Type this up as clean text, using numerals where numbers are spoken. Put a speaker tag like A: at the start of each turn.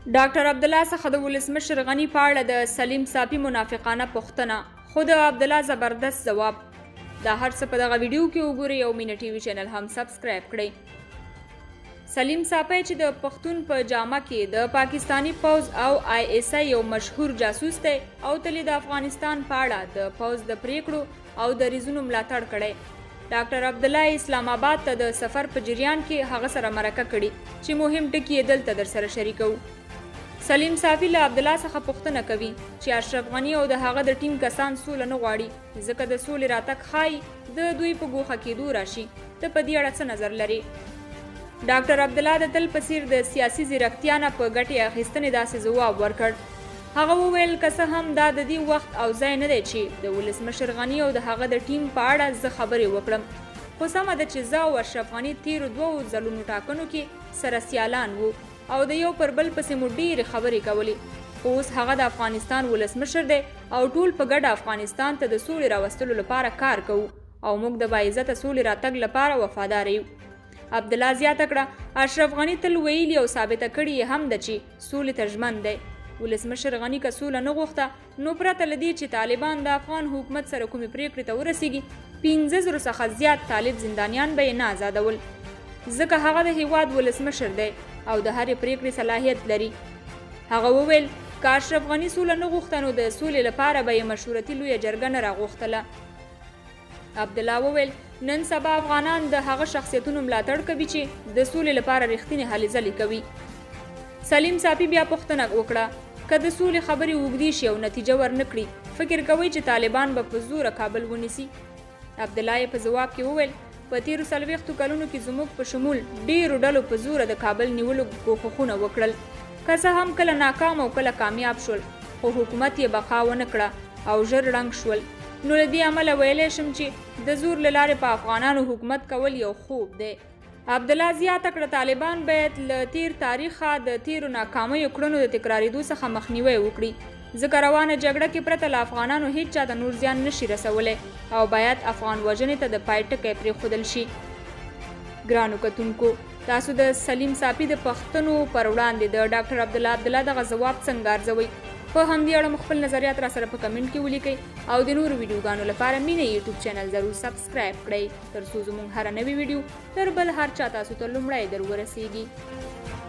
A: ډاکټر عبدالله څخه د ولسمشر غني په اړه د سلیم صافي منافقانه پوښتنه، خو د عبدالله زبردست ځواب. دا هر څه په دغه ویډیو کې وګورئ او مینه ټي وي چینل هم سبسکرایب کړئ. سلیم صافي چې د پښتون په جامه کې د پاکستانی پوځ او ISI یو مشهور جاسوس دی او تل د افغانستان په اړه د پوځ د پریکړو او دریځونو ملاتړ کړی. ډاکټر عبدالله اسلام آباد ته د سفر په جریان کې هغه سره مرکه کړي چې مهم ټکي یې دلته درسره شریکو. سلیم صافي له عبدالله څخه پوښتنه کوي چې اشرف غني او د هغه د ټیم کسان سوله نه غواړي ځکه د سولې راتګ ښایي د دوی په ګوښه کېدو راشي. ته په دې اړه څه نظر لرې؟ ډاکټر عبدالله د تل په څیر د سیاسي ځیرکتیا نه په ګټې اخیستنې داسې ځواب ورکړ. هغه وویل که څه هم دا د دې وخت او ځای نه دی چې د ولسمشر غني او د هغه د ټیم په اړه زه خبرې وکړم، خو سمه ده چې زه او اشرف غني تیرو 2 ځلونو ټاکنو کې سره سیالان وو او د یو پر بل پسې مو ډېرې خبرې کولې، خو اوس هغه د افغانستان ولسمشر دی او ټول په ګډه افغانستان ته د سولې راوستلو لپاره کار کوو او موږ د باعزته سولې راتګ لپاره وفادار یو. عبدالله زیاته کړه اشرف غني تل ویلي او ثابته کړې هم ده چې سولې ته ژمن دی. ولسمشر غني که سوله نه غوښته نو پرته له دې چې طالبان د افغان حکومت سره کومې پریکړې ته ورسیږي 15 څخه زیات طالب زندانیان به یې نه آزادول ځکه هغه د هیواد ولسمشر دی او د هرې پریکړې صلاحیت لري. هغه وویل که اشرف غني سوله نه غوښته نو د سولې لپاره به یې مشورتي لویه جرګه نه راغوښتله. عبدالله وویل نن سبا افغانان د هغه شخصیتونو ملاتړ کوي چې د سولې لپاره رښتینې هلې ځلې کوي. سلیم صافي بیا پوښتنه وکړه که د سولې خبرې اوږدې شي او نتیجه ورنه کړي فکر کوئ چې طالبان به په زوره کابل ونیسي؟ عبدالله یې په ځواب کې وویل په تیرو 40 کلونو کې زموږ په شمول ډیرو ډلو په زوره د کابل نیولو کوښښونه وکړل، که څه هم کله ناکام او کله کامیاب شول، خو حکومت یې بقا ونه کړه او ژر ړنګ شول. نو له دې امله ویلی شم چې د زور له لارې په افغانانو حکومت کول یو خوب دی. عبدالله زیاته کړه طالبان باید له تیر تاریخه د تیرو ناکامیو کړنو د تکرارېدو څخه مخنیوی وکړي ځکه روانه جګړه کې پرته له افغانانو هیڅ چا ته نور زیان نشي رسولی او باید افغان وژنې ته د پای ټکی پرېښودل شي. ګرانو کتونکو، تاسو د سلیم صافي د پوښتنو پر وړاندې د ډاکټر عبدالله دغه ځواب څنګه ارزوئ؟ په همدې اړه مو خپل نظریات راسره په کمنټ کې ولیکئ او د نورو ویډیوګانو لپاره مینه یوټیوب چینل ضرور سبسکرایب کړئ تر څو زموږ هره نوې ویډیو تر بل هر چا تاسو ته لومړی در ورسیږي.